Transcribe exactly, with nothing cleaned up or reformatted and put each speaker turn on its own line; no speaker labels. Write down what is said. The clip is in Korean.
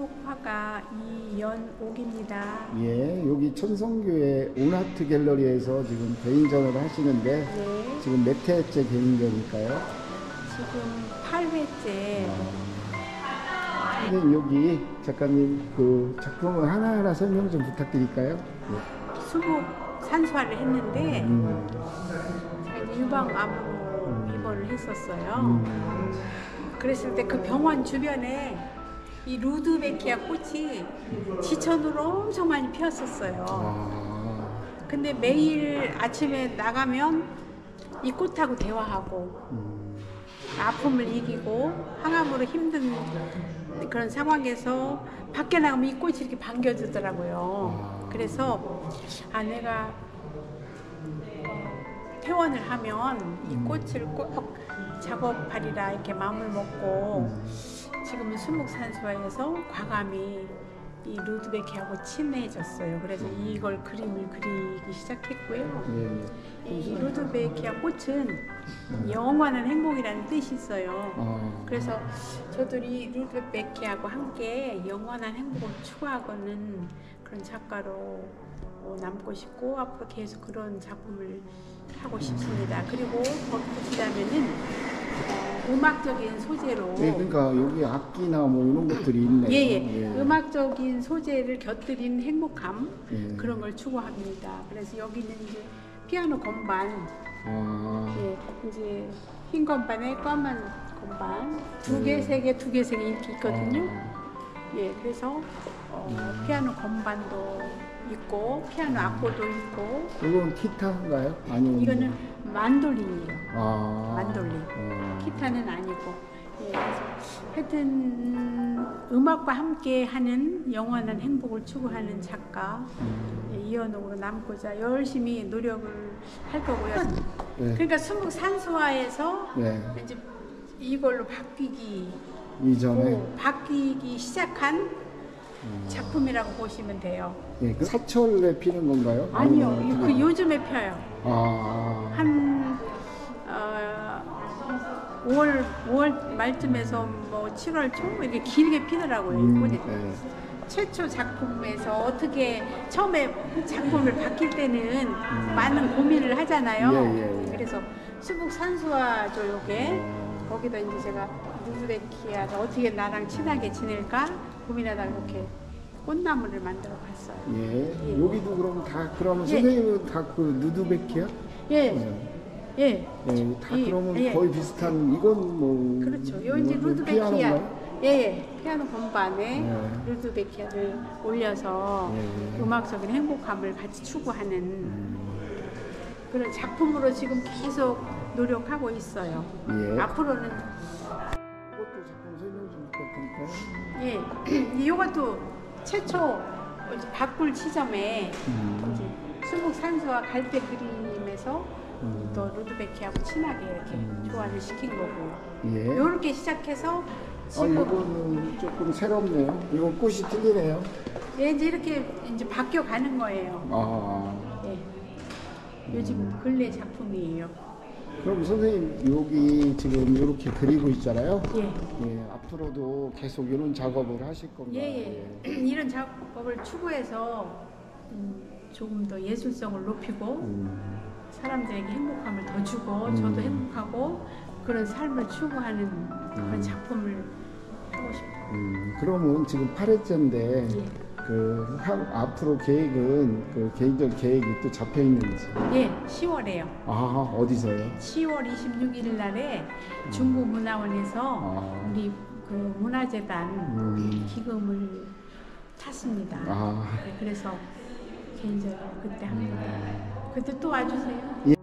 한국 화가 이연옥입니다.
예, 여기 천성교회 온아트 갤러리에서 지금 개인전을 하시는데
네.
지금 몇 회째 개인전일까요?
지금 팔 회째.
선생님, 여기 작가님 그 작품을 하나하나 설명 좀 부탁드릴까요? 네.
수목 산수화를 했는데
음.
제가 이제 유방암으로 입원을 했었어요.
음.
그랬을 때 그 병원 주변에 이 루드베키아 꽃이 지천으로 엄청 많이 피었었어요.
아.
근데 매일 아침에 나가면 이 꽃하고 대화하고
음.
아픔을 이기고 항암으로 힘든 그런 상황에서 밖에 나가면 이 꽃이 이렇게 반겨주더라고요. 그래서 아 내가 퇴원을 하면 이 꽃을 꼭 작업하리라 이렇게 마음을 먹고 지금은 수목산수화에서 과감히 이 루드베키하고 친해졌어요. 그래서 이걸 그림을 그리기 시작했고요.
예.
이 루드베키아 꽃은 영원한 행복이라는 뜻이 있어요.
아.
그래서 저도 이 루드베키아하고 함께 영원한 행복을 추구하고는 그런 작가로 남고 싶고 앞으로 계속 그런 작품을 하고 싶습니다. 그리고 더 보시자면은 음악적인 소재로
네, 그러니까 여기 악기나 뭐 이런 것들이 있네요.
예, 예. 예. 음악적인 소재를 곁들인 행복함
예.
그런 걸 추구합니다. 그래서 여기는 이제 피아노 건반,
아.
예, 이제 흰 건반에 검은 건반 두 개,
음.
세 개, 두 개, 세 개 이렇게 있거든요.
아.
예, 그래서 어,
음.
피아노 건반도 있고 피아노 악보도 있고
이건 기타인가요? 아니면
이거는 만돌린이에요.
아.
만돌린.
아.
기타는 아니고. 예, 그래서 하여튼 음악과 함께 하는 영원한 행복을 추구하는 작가
음.
예, 이연옥으로 남고자 열심히 노력을 할 거고요.
네.
그러니까 수목산수화에서
네.
이제 이걸로 바뀌기
이전에
오, 바뀌기 시작한 작품이라고 보시면 돼요.
예, 그 사철에 피는 건가요?
아니요,
아니면
그
어떻게-
요즘에 펴요.
아.
한 어, 오월 오월 말쯤에서 뭐 칠월 초 이렇게 길게 피더라고요. 이
음,
꽃이.
네.
최초 작품에서 어떻게 처음에 작품을 바뀔 때는 많은 고민을 하잖아요.
예, 예, 예.
그래서 수북산수화죠 요게.
어.
거기다 이제 제가 루드베키아가 어떻게 나랑 친하게 지낼까 고민하다가 이렇게 꽃나무를 만들어 봤어요.
예.
예.
여기도 그럼 다 그러면
예.
선생님은 다 그 누드베키야?
예,
예.
예.
예, 다
이-
그러면
예.
거의 비슷한 이건 뭐
그렇죠. 요 이제
이건
루드베키아.
피아노인가요?
예, 예. 피아노 건반에
네.
루드베키아를 올려서
네.
음악적인 행복감을 같이 추구하는
음.
그런 작품으로 지금 계속 노력하고 있어요.
예.
앞으로는
이것도 작품 설명 좀 부탁드릴까요?
예, 이것도 최초 이제 바꿀 시점에
음.
이제 수목산수와 갈대 그림에서
음.
또 루드베키하고 친하게 이렇게
음.
조화를 시킨 거고요.
예.
이렇게 시작해서
아,
지금
이거는 조금 새롭네요. 이건 꽃이 틀리네요.
예, 이제 이렇게 이제 바뀌어 가는 거예요.
아.
예. 요즘 근래 작품이에요.
그럼 선생님 여기 지금 이렇게 그리고 있잖아요.
예.
예, 앞으로도 계속 이런 작업을 하실 건가요?
예, 예. 이런 작업을 추구해서 음, 조금 더 예술성을 높이고
음.
사람들에게 행복감을 더 주고
음.
저도 행복하고 그런 삶을 추구하는 그런
음.
작품을 하고 싶어요.
음, 그러면 지금 팔 회째인데
예.
그 한, 앞으로 계획은 그 개인적 계획이 또 잡혀 있는지.
예, 시월에요.
아, 어디서요?
시월 이십육 일 날에 중부문화원에서
아.
우리 그 문화재단
음.
기금을 탔습니다.
아.
네, 그래서 개인적으로 그때 합니다. 그때 또 와주세요.
예.